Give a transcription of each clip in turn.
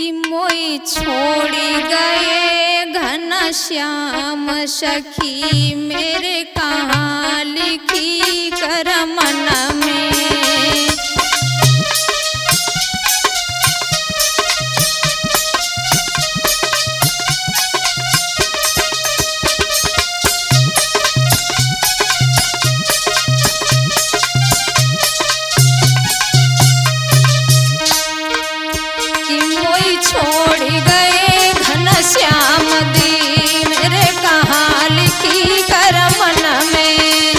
कि मोई छोड़ी गए घनश्याम सखी मेरे कहाँ लिखी कर मन में। छोड़ गए घनश्याम दी मेरे कहाँ लिखी कर मन में।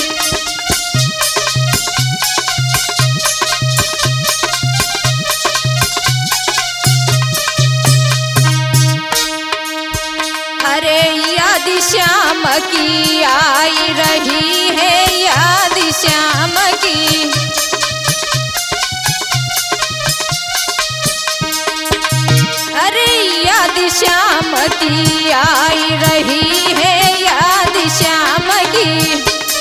अरे याद श्याम की आई रही है याद श्याम की। याद श्याम की आई रही है याद श्याम की।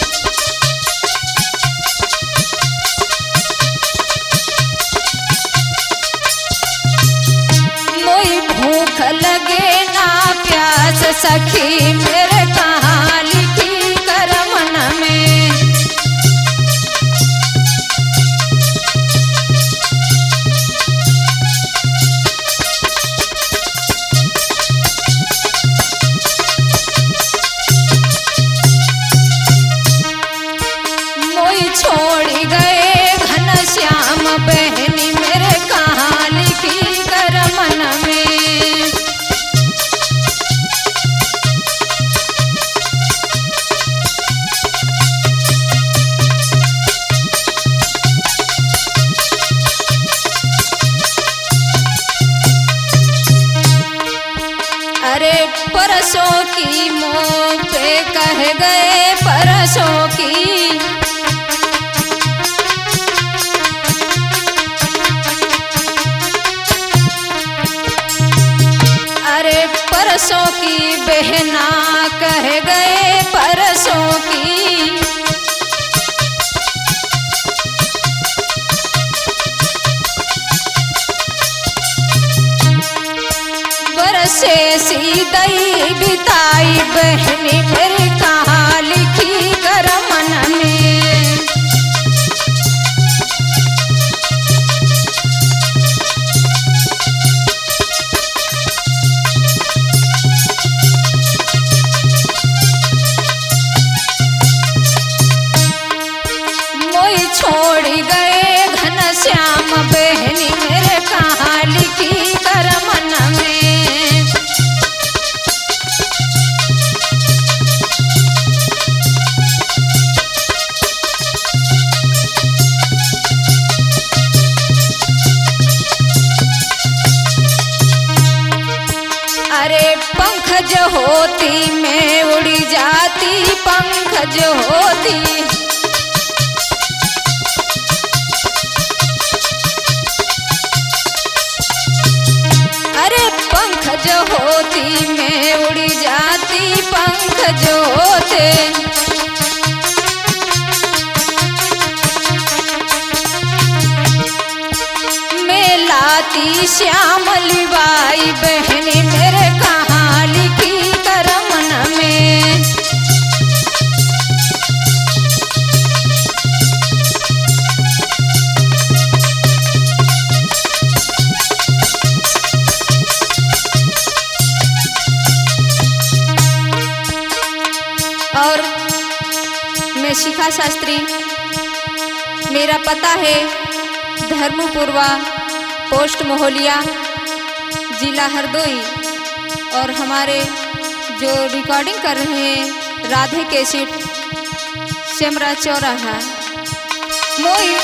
मोई भूख लगे ना प्यास सखी मेरे कहाँ लिखी कर मन में। छोड़ गए घनश्याम बहनी मेरे कहाँ लिखी कर मन में। अरे परसों की मुँह पे कह गए परसों की। परसों की बहना कह गए परसों की। बरसे सीधई बिताई बहनी मेरी कहाँ लिखी कर मन में। छोड़ गए घनश्याम बहनी मेरे कहाँ लिखी कर मन में। अरे पंख जो होती मैं उड़ जाती पंख जो होती। पंख जो होती मैं उड़ जाती पंख जो होते। मैं लाती श्याम लिवाई बहनी मेरे कहाँ लिखी कर मन में। और मैं शिखा शास्त्री, मेरा पता है धर्मपुरवा, पोस्ट मोहलिया, जिला हरदोई। और हमारे जो रिकॉर्डिंग कर रहे हैं राधे कैसेट, शेमरा चौराहा। मोई